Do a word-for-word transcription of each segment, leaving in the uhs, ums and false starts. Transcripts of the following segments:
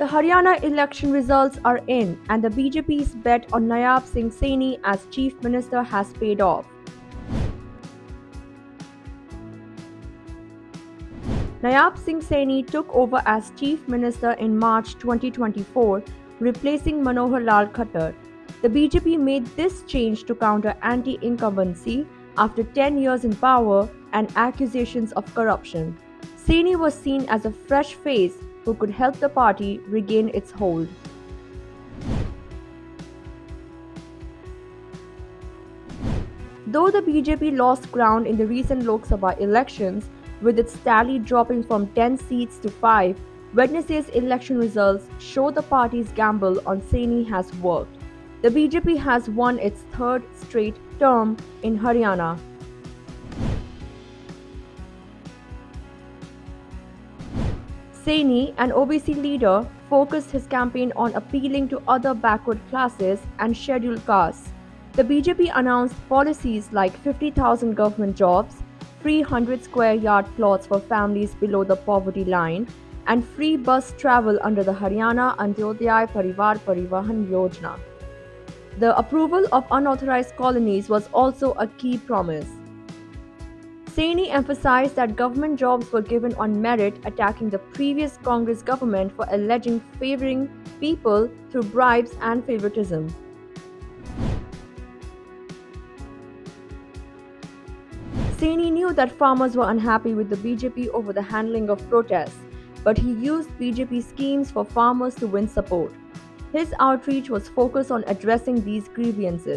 The Haryana election results are in, and the B J P's bet on Nayab Singh Saini as Chief Minister has paid off. Nayab Singh Saini took over as Chief Minister in March twenty twenty-four, replacing Manohar Lal Khattar. The B J P made this change to counter anti-incumbency after ten years in power and accusations of corruption. Saini was seen as a fresh face who could help the party regain its hold. Though the B J P lost ground in the recent Lok Sabha elections, with its tally dropping from ten seats to five, Wednesday's election results show the party's gamble on Saini has worked. The B J P has won its third straight term in Haryana. Saini, an O B C leader, focused his campaign on appealing to other backward classes and scheduled castes. The B J P announced policies like fifty thousand government jobs, free one hundred square yard plots for families below the poverty line, and free bus travel under the Haryana Antyodaya Parivar Parivahan Yojana. The approval of unauthorized colonies was also a key promise. Saini emphasized that government jobs were given on merit, attacking the previous Congress government for alleging favoring people through bribes and favoritism. Saini knew that farmers were unhappy with the B J P over the handling of protests, but he used B J P schemes for farmers to win support. His outreach was focused on addressing these grievances.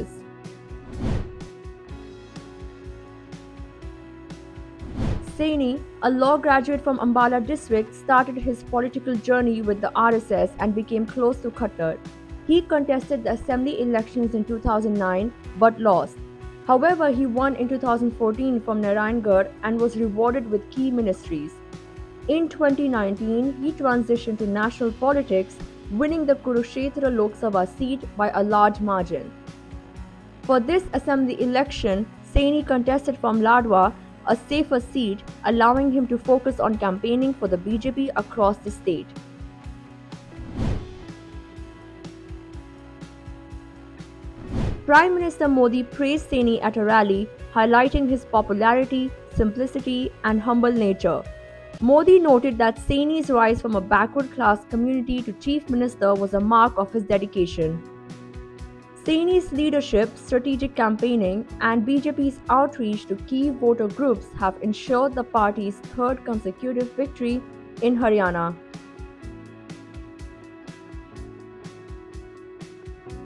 Saini, a law graduate from Ambala district, started his political journey with the R S S and became close to Khattar. He contested the assembly elections in two thousand nine but lost. However, he won in two thousand fourteen from Narayangarh and was rewarded with key ministries. In twenty nineteen, he transitioned to national politics, winning the Kurukshetra Lok Sabha seat by a large margin. For this assembly election, Saini contested from Ladwa, a safer seat, allowing him to focus on campaigning for the B J P across the state. Prime Minister Modi praised Saini at a rally, highlighting his popularity, simplicity, and humble nature. Modi noted that Saini's rise from a backward class community to Chief Minister was a mark of his dedication. Saini's leadership, strategic campaigning, and B J P's outreach to key voter groups have ensured the party's third consecutive victory in Haryana.